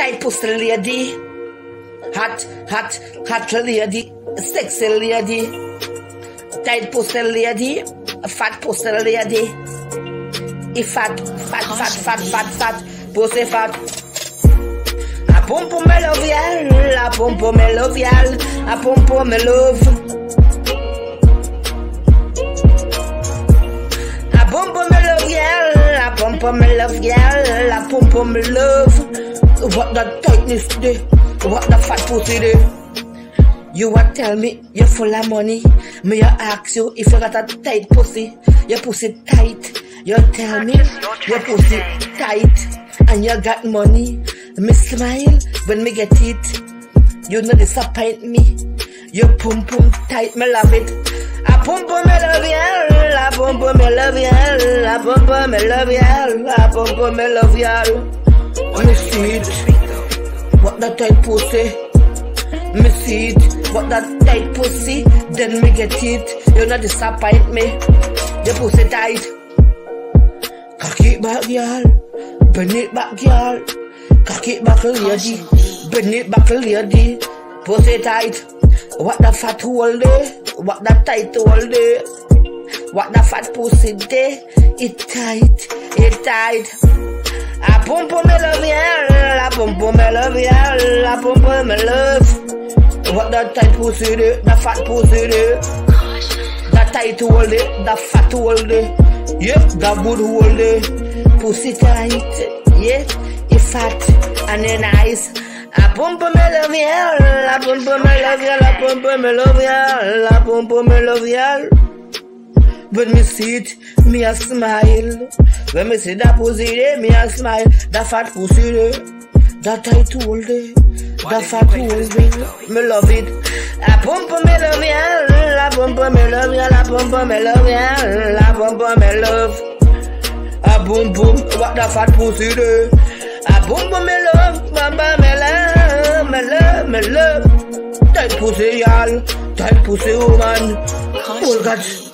tight pussy lady, hot lady, sexy lady, tight pussy lady, fat pussy lady, fat, pussy fat. A pompo me love y'all, a pompo me love y'all, a pompo me love. A pompo me love y'all, a pompo me love y'all, a pompo me love. What that tightness today? What the fat pussy day? You want tell me you're full of money? Me ask you if you got a tight pussy. Your pussy tight. You tell me your pussy tight and you got money. Me smile when me get it. You no disappoint me. Your pum pum tight, me love it. A pum pum me love y'all, a pum pum me love y'all, a pum pum me love y'all, a pum pum me love y'all. Me see it, what that tight pussy. Me see it, what that tight pussy. Then me get it. You no disappoint me. Your pussy tight. Cock it back, y'all. Bend it back, y'all. Cock it back, lady. Bend it back, lady. Pussy tight. What the fat hole there? What the tight hole there? What the fat pussy there? It tight. It tight. A pum pum me love y'all. A pum pum me love y'all. A pum pum me love. What the tight pussy there? The fat pussy there. The tight hole there. The fat hole there. Yep, the good hole there. Pussy tight. Yeah, it fat and it nice. A pum pum me love y'all, a pum pum me love y'all, a pum pum me love y'all, a pum pum me love y'all. When me see it, me a smile. When me see that pussy there, me a smile. That fat pussy there, that tight hole there, that fat hole there, me love it. A pum pum me love y'all, a pum pum me love y'all, a pum pum me love y'all, a pum pum me love. A boom boom, what the fat pussy there? A boom boom me love, mama me love, me love, me love. Tight pussy y'all, tight pussy woman. Oh God.